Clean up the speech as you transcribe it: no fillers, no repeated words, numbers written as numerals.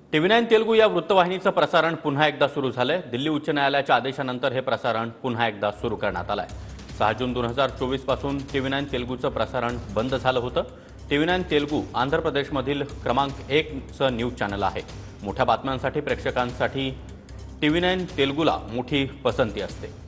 TV9 Telugu या वृत्तवाहिनीचं प्रसारण पुन्हा एकदा सुरू झालंय। दिल्ली उच्च न्यायालयाच्या आदेशानंतर हे प्रसारण पुन्हा एकदा सुरू करण्यात आलंय। 6 जून 2024 पासून TV9 तेलुगूचं प्रसारण बंद झालं होतं। TV9 तेलुगू आंध्र प्रदेशमधील क्रमांक 1 चं न्यूज चॅनल आहे। मोठ्या बातम्यांसाठी प्रेक्षकांसाठी TV9 तेलुगूला मोठी पसंती असते।